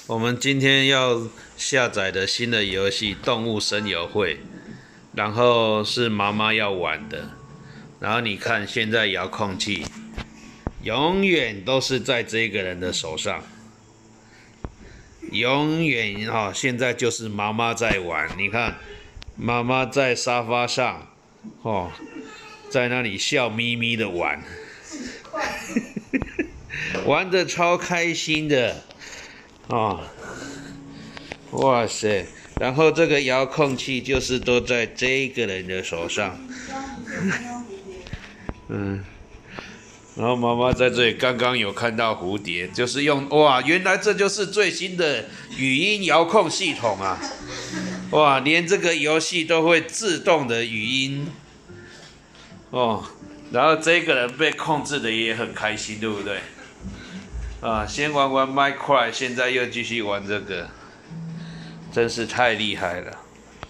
我们今天要下载的新的游戏《动物森友会》，然后是妈妈要玩的。然后你看，现在遥控器永远都是在这个人的手上，永远啊、现在就是妈妈在玩。你看，妈妈在沙发上，哦，在那里笑眯眯的玩，玩得超开心的。哦，哇塞！然后这个遥控器就是都在这个人的手上，然后妈妈在这里刚刚有看到蝴蝶，就是用哇，原来这就是最新的语音遥控系统啊！哇，连这个游戏都会自动的语音哦，然后这个人被控制的也很开心，对不对？啊，先玩玩 Minecraft， 现在又继续玩这个，真是太厉害了。